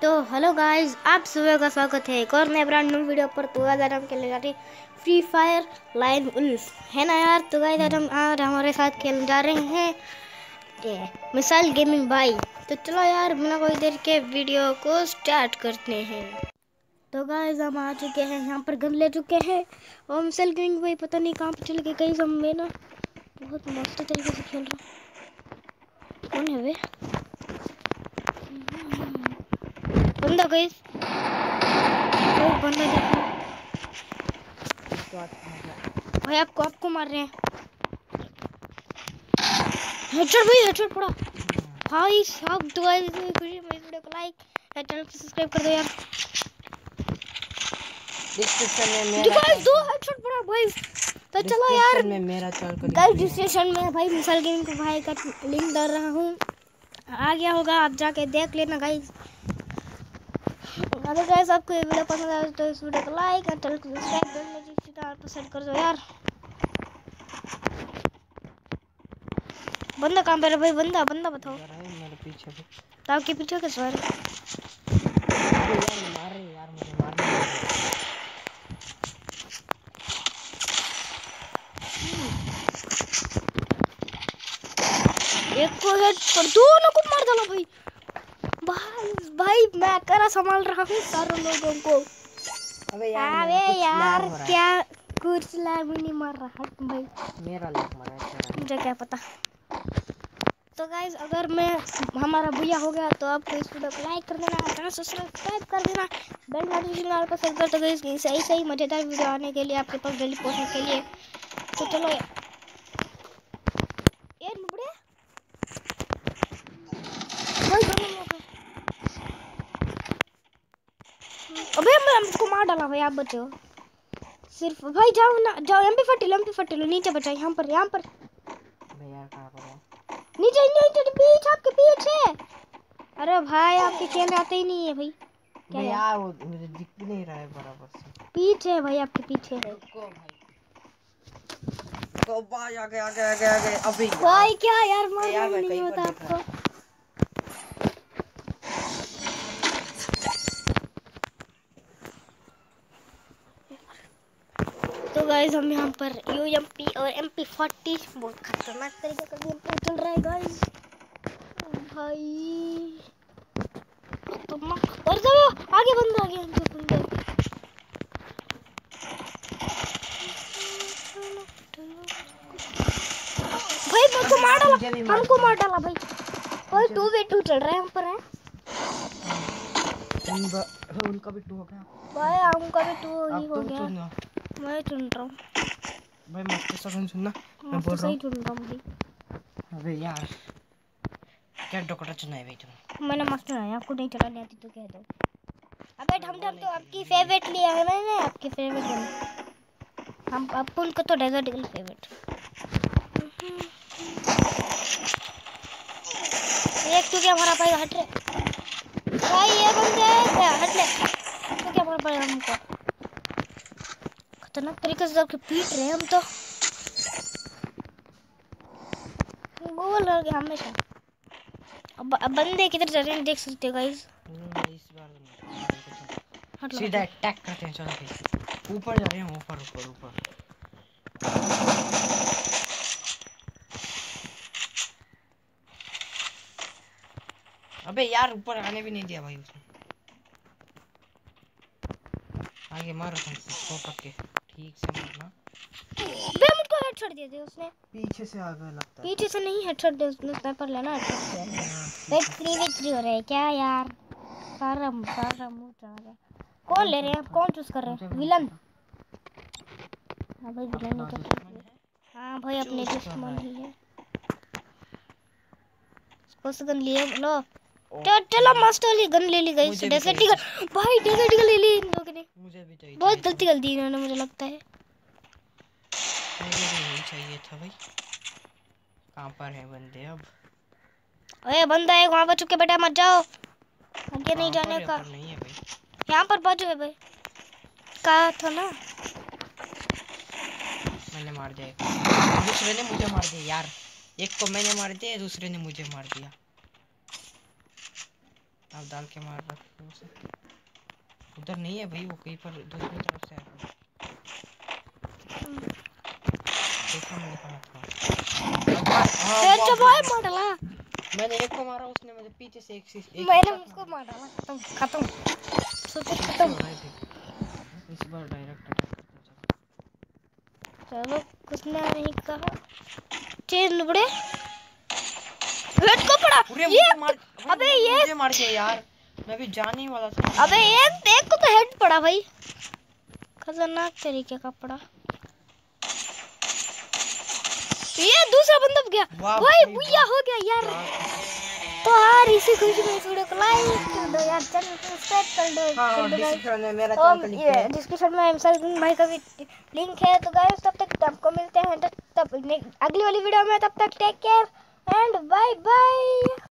तो hello guys, आप सभी का स्वागत है एक और नए ब्रांड न्यू वीडियो पर। तो आज हम खेलने जा रहे फ्री फायर लाइन उल्फ, है ना यार। तो गाइस आज हमारे साथ खेलने जा रहे हैं ये मिसाइल गेमिंग भाई। तो चलो यार बिना कोई देर के वीडियो को स्टार्ट करते हैं। तो गाइस हम आ चुके हैं, यहाँ पर गन ले चुके हैं और मिसाइल गेमिंग भाई पता नहीं कहाँ पर चल गए। कहीं हम में ना बहुत मस्त तरीके से खेल रहा। कौन है वे बंदा? गाइस बंदा देखो भाई, आपको मार रहे हैं। हेडशॉट भाई, हेडशॉट पड़ा भाई साहब। तो गाइस खुशी में वीडियो को लाइक और चैनल को सब्सक्राइब कर दो यार। डिस्क्रिप्शन में मेरा गाइस दो हेडशॉट पड़ा भाई। तो चलो यार में मेरा चैनल गाइस डिस्क्रिप्शन में भाई मिसाइल गेमिंग को भाई का लिंक डाल रहा हूँ, आ गया होगा, आप जाके देख लेना गाइस। अगर गाइस आपको ये वीडियो पसंद आए तो इस वीडियो को लाइक और चैनल को सब्सक्राइब करने की पसंद कर दो यार। बंदा कहाँ पर है भाई? बंदा बताओ। मेरे पीछे तो आपके पीछे कैसे आ रहे? मार रहे यार, मुझे मारने एक को हेड पर दोनों को मार डाला भाई। भाई मैं करा संभाल रहा हूँ सारे लोगों को। अबे यार क्या कुछ लैग नहीं मार रहा भाई, मेरा लैग मारा है, मुझे क्या पता। तो गाइस अगर मैं हमारा भैया हो गया तो आपको इस वीडियो को लाइक कर देना, चैनल सब्सक्राइब कर देना, बेल नोटिफिकेशन ऑल पर सेट कर दो गाइस। सही मजेदार वीडियो आने के लिए आपके पास डेली पोस्ट के लिए। तो चलो यार नुबड़े भाई दोनों लोग अबे मैं हमको मार डाला भाई। आप बचो सिर्फ भाई, जाओ ना जाओ। एमपी40 लो नीचे बचा। यहाँ पर भैया कहां पर है? नीचे पीछे, आपके पीछे। अरे भाई आपके खेल आते ही नहीं है भाई। क्या यार वो मुझे दिख भी नहीं रहा है बराबर से। पीछे है भाई, आपके पीछे है। तो भाई आगे अबे भाई क्या यार मार मैं नहीं कहीं होता पर आपको। तो गाइस हम यहाँ पर यूएमपी और MP40 बहुत खतरनाक तरीके का गेम प्ले चल रहा है गाइस। भाई खतरनाक। और जब आगे बंदा आ गया, हमको बंदा भाई हमको मार डाला भाई। भाई 2v2 चल रहा है हम पर है। उनका भी 2 हो गया भाई हमका भी 2 ही हो गया। सुनना मैं चुन रहा हूँ भाई, मस्त सा सुनना, मैं मस्त बोल रहा सही चुन रहा हूँ भाई। अबे यार क्या डोकटा चुना है भाई तुम? मैंने मस्त चुना, आपको नहीं चलानी आती तो कह दो। अबे हम तो आपकी फेवरेट लिया है मैंने, आपकी फेवरेट गन। हम अपन को तो डेजर्ट ईगल फेवरेट। एक तो क्या मारा पाएगा, हट रे भाई। ये बंदे क्या हट ले, तो क्या मार पाएगा हमको। खतरनाक तरीके से आपके पीट रहे हैं हम तो। बोल रहे हमेशा। अब बंदे किधर जा रहे हैं देख सकते हो गाइस। इस बार सीधा अटैक करते हैं। चलो भाई ऊपर जा रहे हैं, ऊपर अबे यार ऊपर आने भी नहीं दिया भाई उसने। आगे मारो तुम सबको पक्के, ठीक से मारना। बे मुझको हेडशॉट दे दिया उसने। पीछे से आ गया लगता है। पीछे से नहीं, हेडशॉट दे उसने। स्नाइपर लेना हेडशॉट से। एक 3v3 हो रहा है क्या यार? सारा मुंह चढ़ा रहा है। कौन ले रहे हैं आप? कौन चूज कर रहे हैं? विलन? हाँ भाई विलन ही तो। हाँ भाई अपने दुश्मन ही है। कौन सा गन लिए लो? चलो मस्त वाली गन ले ली गाइस, डेजर्ट ईगल भाई। डेजर्ट ईगल ले ली इन लोगों ने। मुझे भी चाहिए, बहुत गलती कर दी इन्होंने मुझे लगता है। मुझे भी नहीं चाहिए था भाई। कहाँ पर है बंदे अब? ओए बंदा है वहाँ पर, चुके बेटा मत जाओ, आगे नहीं जाने का। नहीं है भाई, यहाँ पर बाजू है भाई। कहा था ना मैंने मार दिया। दूसरे ने मुझे मार दिया यार। एक को मैंने मार दिया, दूसरे ने मुझे मार दिया। आप डाल के मार रखे उसे। उधर नहीं है भाई, वो कहीं पर दूसरी तरफ से आया। देखा मैंने कहा था। फिर जब आए मार डाला। मैंने एक को मारा, उसने मुझे पीछे से एक मैंने उसको मार डाला। खत्म खत्म सुपर खत्म। इस बार डायरेक्ट अटैक करते हैं। चलो कुछ नहीं कहा। चेन बड़े वेट को पड़ा ये। अबे ये मुझे मार के यार, मैं भी जाने ही वाला था। अबे एक को तो हेड पड़ा भाई, खतरनाक तरीके का पड़ा। ये दूसरा बंदा गया भाई, बुया हो गया यार। तो यार इसी खुशी में इस वीडियो को लाइक कर दो यार, चैनल को सब्सक्राइब कर दो। हाँ, डिस्क्रिप्शन में मेरा चैनल का लिंक है। डिस्क्रिप्शन में सलगुन भाई का भी लिंक है। तो गाइस तब तक आपको मिलते हैं तब अगली वाली वीडियो में। तब तक take care and bye bye.